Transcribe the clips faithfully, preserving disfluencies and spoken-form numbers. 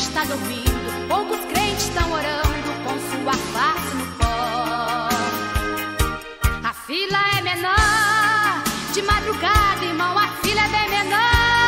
está dormindo, poucos crentes estão orando com sua face no pó. A fila é menor, de madrugada, irmão, a fila é bem menor.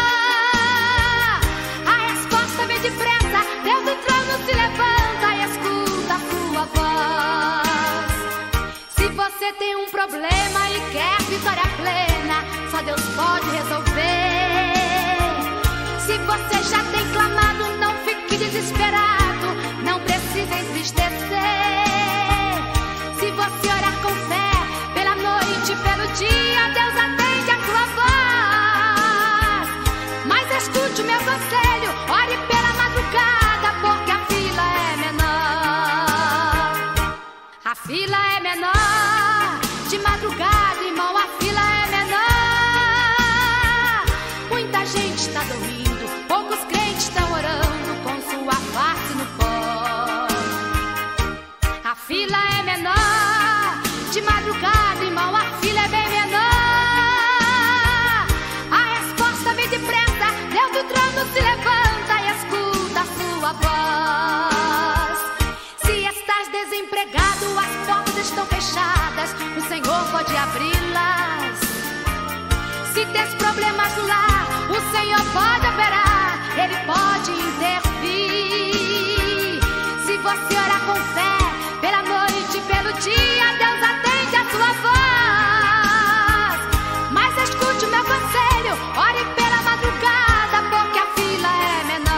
A resposta vem depressa, Deus do trono se levanta e escuta a sua voz. Se você tem um problema e quer vitória plena, só Deus pode resolver. Se você já tem clamado, não fique desesperado, não precisa entristecer. Se você orar com fé, pela noite, pelo dia, Deus atende a tua voz. Mas escute o meu conselho, ore pela madrugada, porque a fila é menor. A fila é menor, de madrugada, irmão, a fila é menor. Muita gente está dormindo, poucos crentes estão orando com sua face no pó. A fila é menor, de madrugada, irmão, a fila é bem menor. A resposta vem depressa, Deus do trono se levanta e escuta a sua voz. Se estás desempregado, as portas estão fechadas, o Senhor pode abri-las. Se tens problemas no lar, o Senhor pode operar, Ele pode intervir. Se você orar com fé, pela noite e pelo dia, Deus atende a sua voz. Mas escute o meu conselho, ore pela madrugada, porque a fila é menor.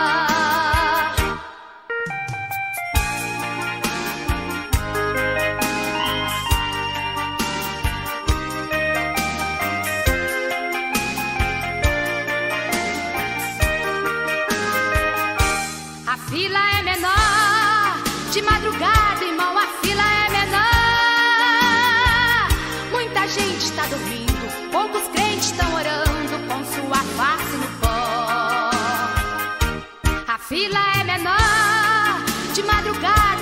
A fila é menor, de madrugada, irmão, a fila é menor. Muita gente está dormindo, poucos crentes estão orando com sua face no pó. A fila é menor, de madrugada,